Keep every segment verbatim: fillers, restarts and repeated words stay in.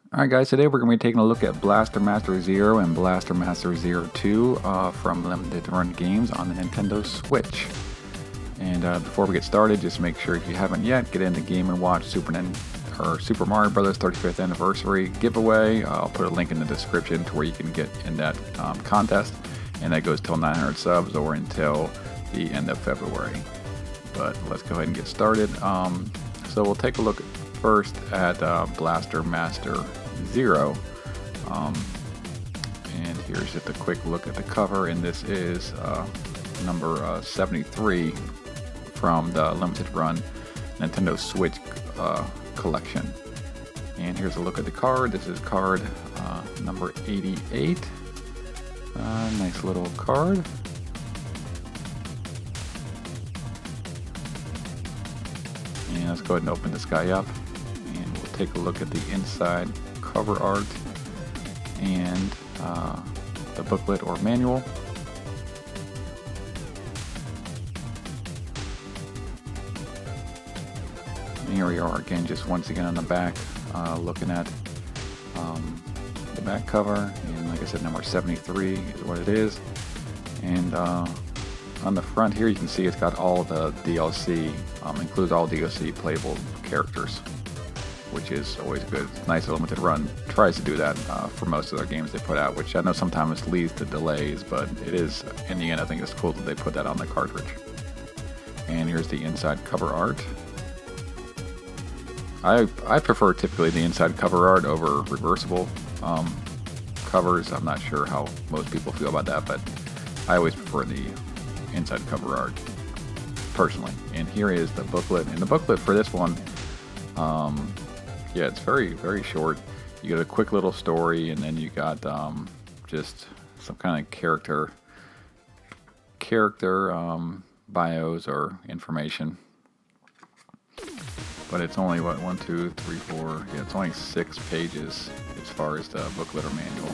Alright guys, today we're going to be taking a look at Blaster Master Zero and Blaster Master Zero two uh, from Limited Run Games on the Nintendo Switch. And uh, before we get started, just make sure if you haven't yet, get into Game and Watch Super, Nin or Super Mario Brothers thirty-fifth Anniversary giveaway. Uh, I'll put a link in the description to where you can get in that um, contest, and that goes till nine hundred subs or until the end of February. But let's go ahead and get started. Um, so we'll take a look first at uh, Blaster Master Zero. Um, and here's just a quick look at the cover, and this is uh, number uh, seventy-three from the Limited Run Nintendo Switch uh, collection. And here's a look at the card. This is card uh, number eighty-eight. Uh, nice little card. And let's go ahead and open this guy up, and we'll take a look at the inside cover art and uh, the booklet or manual. And here we are again, just once again on the back, uh, looking at um, the back cover, and like I said, number seventy-three is what it is. And uh, on the front here, you can see it's got all the D L C, um, includes all D L C playable characters, which is always good. It's nice. Limited Run tries to do that uh, for most of their games they put out, which I know sometimes leads to delays, but it is, in the end, I think it's cool that they put that on the cartridge. And here's the inside cover art. I, I prefer typically the inside cover art over reversible um, covers. I'm not sure how most people feel about that, but I always prefer the inside cover art personally. And here is the booklet, and the booklet for this one, um, yeah, it's very very short. You get a quick little story, and then you got um, just some kind of character character um, bios or information. But it's only what one, two, three, four. Yeah, it's only six pages as far as the booklet or manual.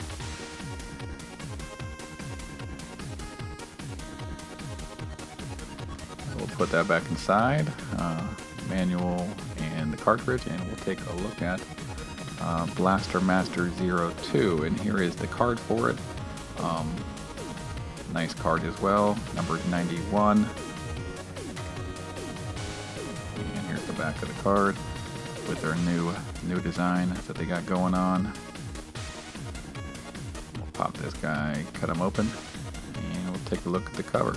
We'll put that back inside, uh, manual and the cartridge, and we'll take a look at uh, Blaster Master Zero two. And here is the card for it. Um, nice card as well, number ninety-one. And here's the back of the card with their new new design that they got going on. We'll pop this guy, cut him open, and we'll take a look at the cover.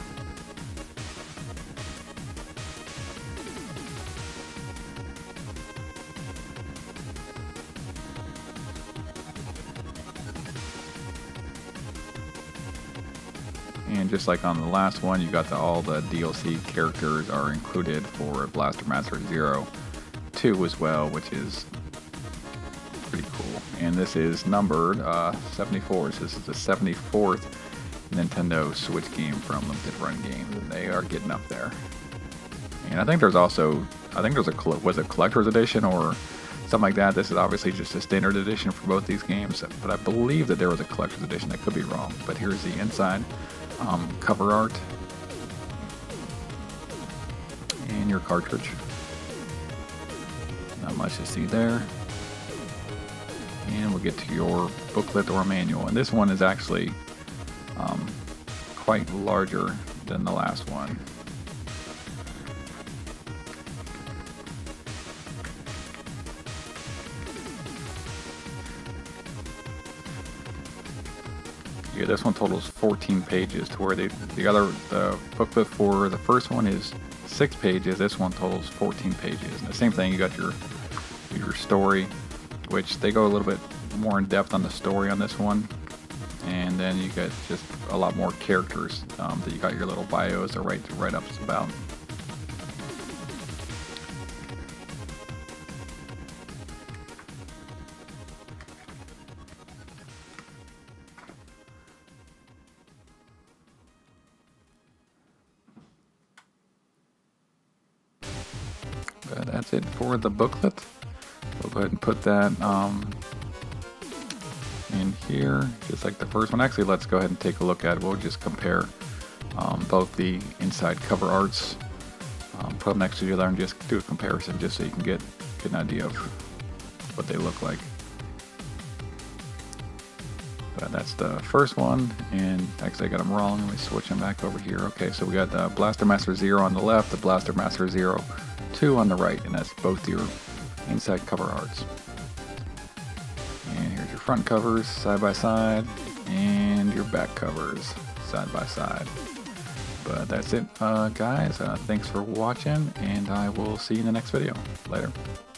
And just like on the last one, you got the, all the D L C characters are included for Blaster Master Zero two as well, which is pretty cool. And this is numbered uh, seventy-four, so this is the seventy-fourth Nintendo Switch game from Limited Run Games, and they are getting up there. And I think there's also, I think there's a, was it collector's edition or something like that. This is obviously just a standard edition for both these games, but I believe that there was a collector's edition. I could be wrong, but here's the inside um, cover art and your cartridge. Not much to see there. And we'll get to your booklet or manual, and this one is actually um, quite larger than the last one. Yeah, this one totals fourteen pages, to where they, the other the booklet for the first one is six pages. This one totals fourteen pages. And the same thing, you got your your story, which they go a little bit more in depth on the story on this one, and then you got just a lot more characters um, that you got your little bios to write to write ups about. But that's it for the booklet. We'll go ahead and put that um, in here, just like the first one. Actually, let's go ahead and take a look at it. We'll just compare um, both the inside cover arts, um, put them next to each other, and just do a comparison, just so you can get, get an idea of what they look like. But that's the first one, and actually I got them wrong. Let me switch them back over here. Okay, so we got the Blaster Master Zero on the left, the Blaster Master Zero two on the right, and that's both your inside cover arts. And here's your front covers side by side, and your back covers side by side. But that's it, uh, guys. Uh, thanks for watching, and I will see you in the next video. Later.